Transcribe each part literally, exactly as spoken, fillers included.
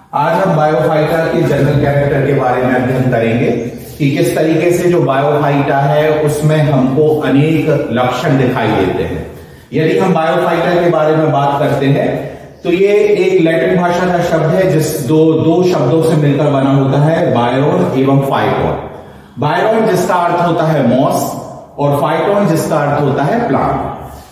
आज हम बायोफाइटा के जनरल कैरेक्टर के बारे में अध्ययन करेंगे कि किस तरीके से जो बायोफाइटा है उसमें हमको अनेक लक्षण दिखाई देते हैं। यदि हम बायोफाइटा के बारे में बात करते हैं तो ये एक लैटिन भाषा का शब्द है जिस दो दो शब्दों से मिलकर बना होता है, बायोन एवं फाइटोन। बायोन जिसका अर्थ होता है मॉस और फाइटोन जिसका अर्थ होता है प्लांट।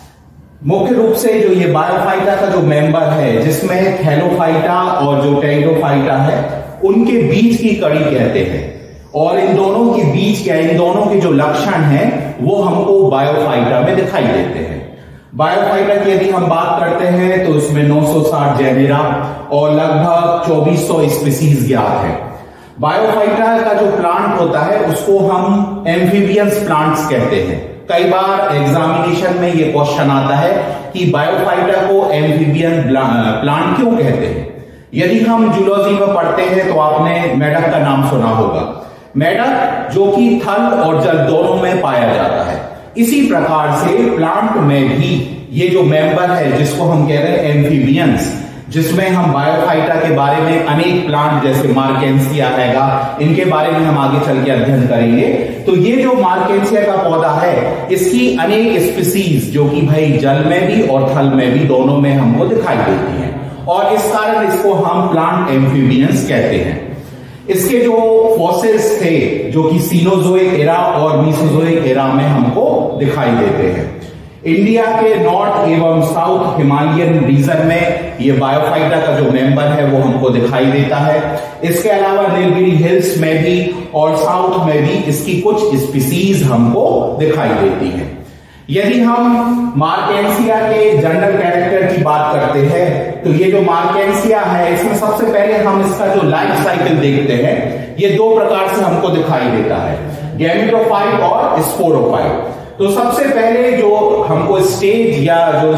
मुख्य रूप से जो ये बायोफाइटा का जो मेंबर है जिसमें थैलोफाइटा और जो टेरिडोफाइटा है उनके बीच की कड़ी कहते हैं, और इन दोनों के बीच क्या इन दोनों के जो लक्षण हैं वो हमको बायोफाइटा में दिखाई देते हैं। बायोफाइटा की यदि हम बात करते हैं तो इसमें नौ सौ साठ जेनेरा और लगभग चौबीस सौ स्पीसीज ज्ञात है। बायोफाइटा का जो प्लांट होता है उसको हम एम्फीबियंस प्लांट्स कहते हैं। कई बार एग्जामिनेशन में ये क्वेश्चन आता है कि बायोफाइटा को एम्फीबियन प्लांट क्यों कहते हैं। यदि हम जूलॉजी में पढ़ते हैं तो आपने मेढक का नाम सुना होगा। मेढक जो कि थल और जल दोनों में पाया जाता है। इसी प्रकार से प्लांट में भी ये जो मेंबर है जिसको हम कह रहे हैं एम्फीबियंस, जिसमें हम बायोफाइटा के बारे में अनेक प्लांट जैसे मार्केंसिया हैगा, इनके बारे में हम आगे चल के अध्ययन करेंगे। तो ये जो मार्केंसिया का पौधा है इसकी अनेक स्पीसीज जो कि भाई जल में भी और थल में भी दोनों में हमको दिखाई देती हैं, और इस कारण इसको हम प्लांट एम्फीबियंस कहते हैं। इसके जो फॉसिल्स थे जो कि सीनोजोइक एरा और मीसोजोइक एरा में हमको दिखाई देते हैं। इंडिया के नॉर्थ एवं साउथ हिमालयन रीजन में ये बायोफाइटा का जो मेंबर है वो हमको दिखाई देता है। इसके अलावा नीलगिरी हिल्स में भी और साउथ में भी इसकी कुछ स्पीसीज हमको दिखाई देती है। यदि हम मार्केंसिया के जनरल कैरेक्टर की बात करते हैं तो ये जो मार्केंसिया है इसमें सबसे पहले हम इसका जो लाइफ साइकिल देखते हैं, ये दो प्रकार से हमको दिखाई देता है, गैमेटोफाइट और स्पोरोफाइट। तो सबसे पहले जो हमको स्टेज या जो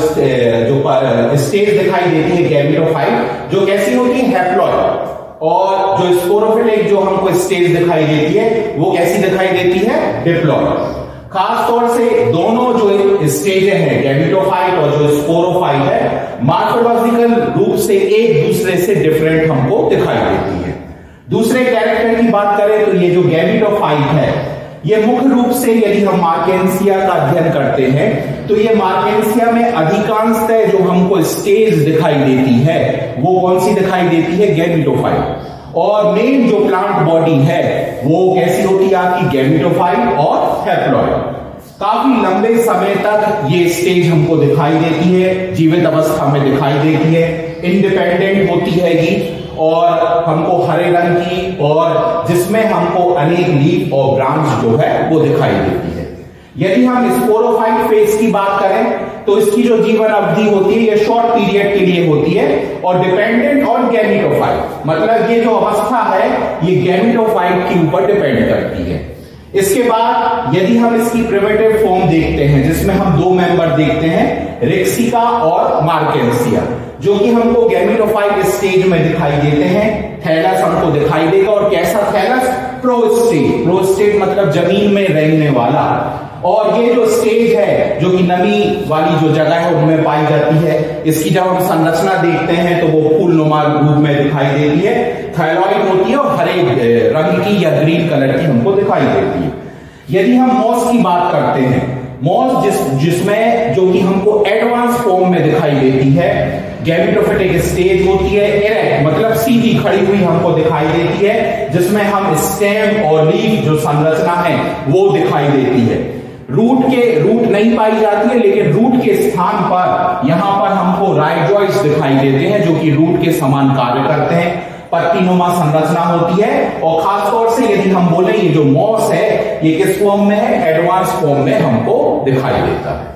जो स्टेज दिखाई देती है गैमेटोफाइट, जो कैसी होती है हैप्लॉइड, और जो स्पोरोफिलिक जो हमको स्टेज दिखाई देती है वो कैसी दिखाई देती है डिप्लॉइड। खास तौर से दोनों जो स्टेज हैं गैमेटोफाइट और जो स्पोरोफाइट है मॉर्फोलॉजिकल रूप से एक दूसरे से डिफरेंट हमको दिखाई देती है। दूसरे कैरेक्टर की बात करें तो ये जो गैमेटोफाइट है ये मुख्य रूप से यदि हम मार्केंसिया का अध्ययन करते हैं तो ये मार्केंसिया में अधिकांशतः जो हमको स्टेज दिखाई देती है वो कौन सी दिखाई देती है, गैमेटोफाइट। और मेन जो प्लांट बॉडी है वो कैसी होती है आपकी, गैमेटोफाइट और हैप्लॉइड। काफी लंबे समय तक ये स्टेज हमको दिखाई देती है, जीवित अवस्था में दिखाई देती है, इंडिपेंडेंट होती है ये, और हमको हरे रंग की और जिसमें हमको अनेक लीफ और ब्रांच जो है वो दिखाई देती है। यदि हम स्पोरोफाइट फेज की बात करें तो इसकी जो जीवन अवधि होती है ये शॉर्ट पीरियड के लिए होती है और डिपेंडेंट ऑन गैमेटोफाइट, मतलब ये जो अवस्था है ये गैमेटोफाइट के ऊपर डिपेंड करती है। इसके बाद यदि हम इसकी प्रिमिटिव फॉर्म देखते हैं जिसमें हम दो मेंबर देखते हैं, रिक्सिका और मार्केंसिया, जो कि हमको गैमेटोफाइट स्टेज में दिखाई देते हैं। थैलस हमको दिखाई देगा, और कैसा थैलस, प्रोस्टेट। प्रोस्टेट मतलब जमीन में रेंगने वाला। और ये जो स्टेज है जो कि नमी वाली जो जगह है उनमें पाई जाती है, इसकी जब हम संरचना देखते हैं तो वो फूलनुमा रूप में दिखाई देती है, थायलॉइड होती है और हरे रंग की या ग्रीन कलर की हमको दिखाई देती है। यदि हम मॉस की बात करते हैं, मॉस जिस जिसमें जो कि हमको एडवांस फॉर्म में दिखाई देती है, गैमेटोफिटिक स्टेज होती है, इरेक्ट मतलब सीधी खड़ी हुई हमको दिखाई देती है, जिसमें हम स्टेम और लीफ जो संरचना है वो दिखाई देती है। रूट के रूट नहीं पाई जाती है, लेकिन रूट के स्थान पर यहां पर हमको राइजॉइड्स दिखाई देते हैं जो कि रूट के समान कार्य करते हैं। पत्तीनुमा संरचना होती है, और खासतौर से यदि हम बोले ये जो मॉस है ये किस फॉर्म में है, एडवांस फॉर्म में हमको दिखाई देता है।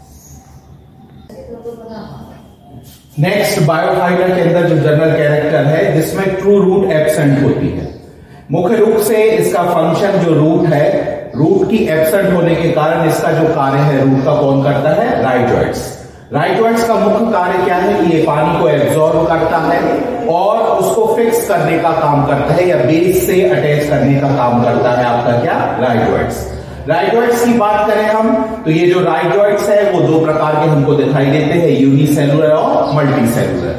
नेक्स्ट बायोफाइटा के अंदर जो जनरल कैरेक्टर है जिसमें ट्रू रूट एब्सेंट होती है। मुख्य रूप से इसका फंक्शन जो रूट है, रूट की एब्सेंट होने के कारण इसका जो कार्य है रूट का कौन करता है, राइजॉइड्स। राइजॉइड्स का मुख्य कार्य क्या है कि ये पानी को एब्जॉर्ब करता है और उसको फिक्स करने का काम करता है, या बेस से अटैच करने का काम करता है आपका क्या, राइजॉइड्स। राइजॉइड्स की बात करें हम तो ये जो राइजॉइड्स है वो दो प्रकार के हमको दिखाई देते हैं, यूनिसेलुलर और मल्टीसेलुलर।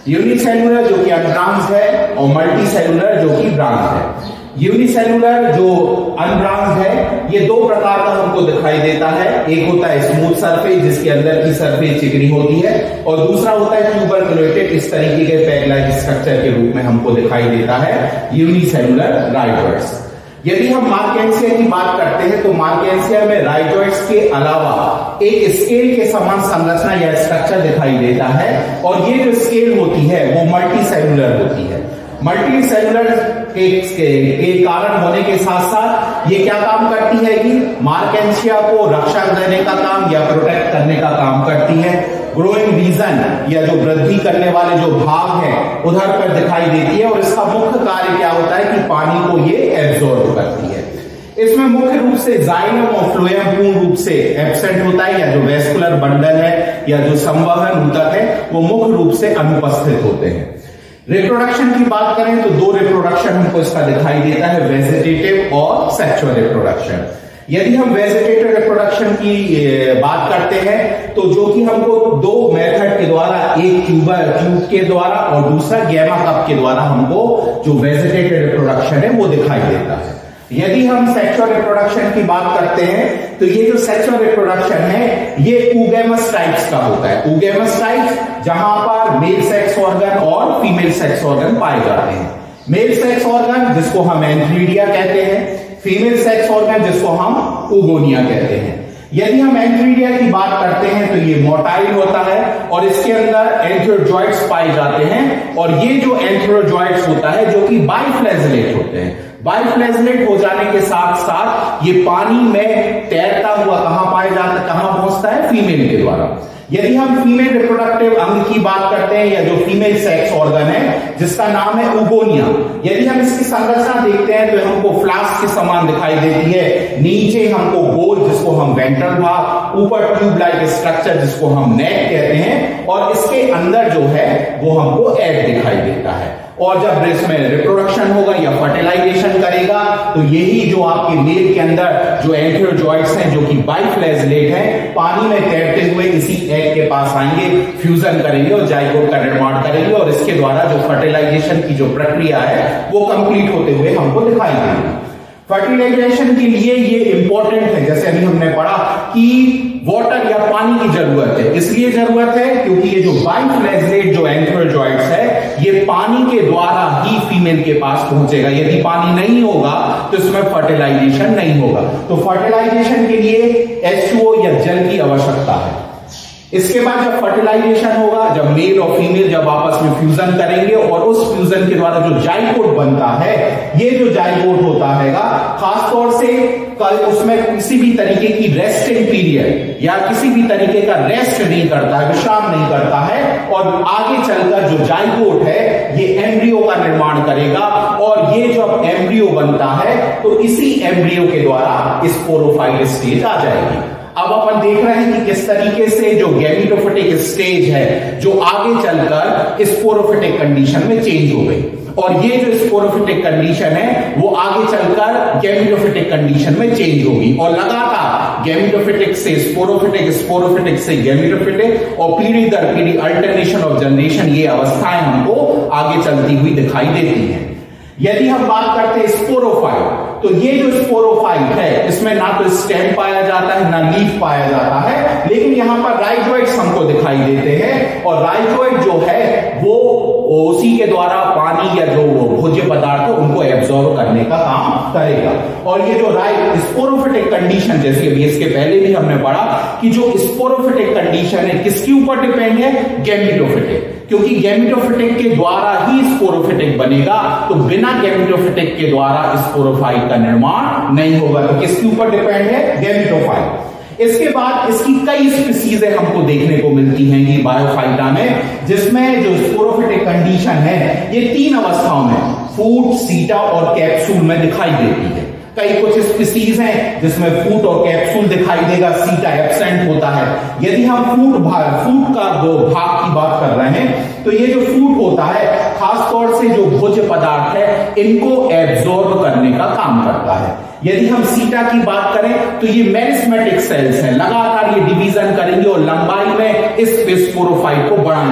यूनिसेलुलर जो कि अनब्रांच्ड है और मल्टी सेलुलर जो कि ब्रांच्ड है। यूनिसेलुलर जो अनब्रांच्ड है ये दो प्रकार का हमको दिखाई देता है, एक होता है स्मूथ सरफेस जिसके अंदर की सरफेस चिकनी होती है और दूसरा होता है ट्यूबरकुलेटेड, इस तरीके के पैग लाइक स्ट्रक्चर के रूप में हमको दिखाई देता है यूनिसेलुलर राइजोइड्स। यदि हम मार्केंसिया की बात करते हैं तो मार्केंसिया में राइजोइड्स के अलावा एक स्केल के समान संरचना या स्ट्रक्चर दिखाई देता है और ये जो स्केल होती है वो मल्टी सेलुलर होती है। मल्टी सेलुलर के, के, के कारण होने के साथ साथ ये क्या काम करती है कि मार्केंसिया को रक्षा देने का काम या प्रोटेक्ट करने का काम करती है। ग्रोइंग रीजन या जो वृद्धि करने वाले जो भाग हैं उधर पर दिखाई देती है और इसका मुख्य कार्य क्या होता है कि पानी को ये एब्जॉर्ब करती है। इसमें मुख्य रूप से जाइलम और फ्लोएम पूर्ण रूप से एब्सेंट होता है या जो वेस्कुलर बंडल है या जो संवहन ऊतक है वो मुख्य रूप से अनुपस्थित होते हैं। रिप्रोडक्शन की बात करें तो दो रिप्रोडक्शन हमको इसका दिखाई देता है, वेजिटेटिव और सेक्सुअल रिप्रोडक्शन। यदि हम वेजिटेटिव रिप्रोडक्शन की बात करते हैं तो जो कि हमको दो मेथड के द्वारा, एक ट्यूबर ट्यूब के द्वारा और दूसरा गैमा कप के द्वारा हमको जो वेजिटेटिव रिप्रोडक्शन है वो दिखाई देता है। यदि हम सेक्सुअल रिप्रोडक्शन की बात करते हैं तो ये जो सेक्सुअल रिप्रोडक्शन है ये ऊगेमस टाइप्स का होता है। ऊगेमस टाइप्स जहां पर मेल सेक्स ऑर्गन और फीमेल सेक्स ऑर्गन पाए जाते हैं। मेल सेक्स ऑर्गन जिसको हम एंथ्रीडिया कहते हैं, फीमेल सेक्स ऑर्गन जिसको हम ऊगोनिया कहते हैं। यदि हम एंथ्रीडिया की बात करते हैं तो ये मोटाइल होता है और इसके अंदर एंथ्रोजॉइड्स पाए जाते हैं और ये जो एंथ्रोजॉइड्स होता है जो कि बाइफ्लैजेलेट होते हैं। बाइफ्लैजेलेट हो जाने के साथ साथ ये पानी में तैरता हुआ कहां पाया जाता है, कहां पहुंचता है, फीमेल के द्वारा। यदि हम फीमेल रिप्रोडक्टिव अंग की बात करते हैं या जो फीमेल सेक्स ऑर्गन है जिसका नाम है ऊगोनिया, यदि हम इसकी संरचना देखते हैं तो हमको फ्लास्क के समान दिखाई देती है। नीचे हमको गोल जिसको हम वेंट्रल भाग, ऊपर ट्यूब लाइक स्ट्रक्चर जिसको हम नेक कहते हैं और इसके अंदर जो है वो हमको एग दिखाई देता है। और जब इसमें रिप्रोडक्शन होगा या फर्टिलाइजेशन करेगा तो यही जो आपके मेल के अंदर जो एंथ्रोजॉइड्स हैं जो कि बाइफ्लैजेलेट हैं पानी में तैरते हुए इसी एग के पास आएंगे, फ्यूजन करेंगे और जाइगोट का निर्माण करेंगे और इसके द्वारा जो फर्टिलाइजेशन की जो प्रक्रिया है वो कंप्लीट होते हुए हमको दिखाई देगी। फर्टिलाइजेशन के लिए ये इंपॉर्टेंट है, जैसे अभी हमने पढ़ा कि वाटर या पानी की जरूरत है। इसलिए जरूरत है क्योंकि ये जो बाइफ्लैजेलेट जो एंथ्रोजॉइड्स है ये पानी के द्वारा ही फीमेल के पास पहुंचेगा। यदि पानी नहीं होगा तो इसमें फर्टिलाइजेशन नहीं होगा। तो फर्टिलाइजेशन के लिए एच टू ओ या जल की आवश्यकता है। इसके बाद जब फर्टिलाइजेशन होगा, जब मेल और फीमेल जब आपस में फ्यूजन करेंगे और उस फ्यूजन के द्वारा जो जाइगोट बनता है, ये जो जाइगोट होता है खासतौर से कल उसमें किसी भी तरीके की रेस्टिंग पीरियड या किसी भी तरीके का रेस्ट नहीं करता है, विश्राम नहीं करता है और आगे चलकर जो जाइगोट है ये एम्ब्रियो का निर्माण करेगा और ये जब एम्ब्रियो बनता है तो इसी एम्ब्रियो के द्वारा स्पोरोफाइट स्टेज आ जाएगी। अब अपन देख रहे हैं कि किस तरीके से जो गैमेटोफिटिक स्टेज है जो आगे चलकर स्पोरोफिटिक कंडीशन में चेंज हो गई और ये जो स्पोरोफिटिक कंडीशन है वो आगे चलकर गैमेटोफिटिक कंडीशन में चेंज होगी और लगातार गैमेटोफिटिक से स्पोरोफिटिक, स्पोरोफिटिक से गैमेटोफिटिक और पीढ़ी दर पीढ़ी अल्टरनेशन ऑफ जनरेशन ये अवस्थाएं हमको आगे चलती हुई दिखाई देती हैं। यदि हम बात करते हैं स्पोरोफाइट तो ये जो स्पोरोफाइट है इसमें ना तो स्टेम पाया जाता है ना लीफ पाया जाता है, लेकिन यहां पर राइजोइड्स हमको दिखाई देते हैं और राइजोइड जो है वो उसी के द्वारा पानी या जो भोज्य पदार्थ है उनको एब्जॉर्ब करने का काम करेगा। और ये जो राइट स्पोरोफिटिक कंडीशन, जैसे अभी इसके पहले भी हमने पढ़ा कि जो स्पोरोफिटिक कंडीशन है किसके ऊपर डिपेंड है, गैमेटोफिटिक, क्योंकि गैमेटोफिटिक के द्वारा ही स्पोरोफिटिक बनेगा तो बिना गैमेटोफिटिक के द्वारा स्पोरोफाइट का निर्माण नहीं होगा। तो किसके ऊपर डिपेंड है, गैमेटोफाइट। इसके बाद इसकी कई स्पीसीज हमको देखने को मिलती हैं कि बायोफाइटा में, जिसमें जो स्पोरोफिटिक कंडीशन है ये तीन अवस्थाओं में फूट, सीटा और कैप्सूल में दिखाई देती है। कई कुछ स्पीसीज हैं जिसमें फूट और कैप्सूल दिखाई देगा, सीटा एब्सेंट होता है। यदि हम फूट भाग फूट का दो भाग की बात कर रहे हैं तो ये जो फूट होता है खासतौर से जो भोज्य पदार्थ है इनको एब्जॉर्ब करने का काम करता है। यदि हम सीटा की बात करें तो ये मेरिस्मेटिक सेल्स हैं, लगातार ये डिवीजन करेंगे और लंबाई में इस स्पोरोफाइट को बढ़ाएंगे।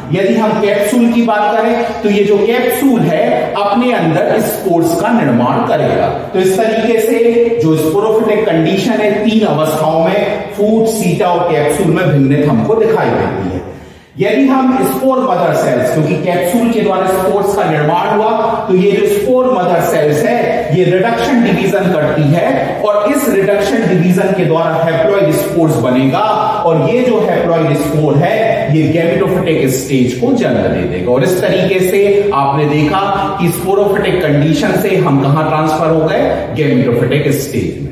यदि हम कैप्सूल की बात करें तो ये जो कैप्सूल है अपने अंदर स्पोर्स का निर्माण करेगा। तो इस तरीके से जो स्पोरोफिटिक कंडीशन है तीन अवस्थाओं में फूट, सीटा और कैप्सूल में भिन्नता हमको दिखाई देती है। यदि हम स्पोर मदर सेल्स, क्योंकि कैप्सूल के द्वारा स्पोर्स का निर्माण हुआ, तो ये जो स्पोर मदर सेल्स है ये रिडक्शन डिवीजन करती है और इस रिडक्शन डिवीजन के द्वारा हैप्लॉइड स्पोर्स बनेगा और ये जो हैप्लॉइड स्पोर है ये गैमेटोफिटिक स्टेज को जन्म दे देगा। और इस तरीके से आपने देखा कि स्पोरोफिटिक कंडीशन से हम कहां ट्रांसफर हो गए, गैमेटोफिटिक स्टेज में।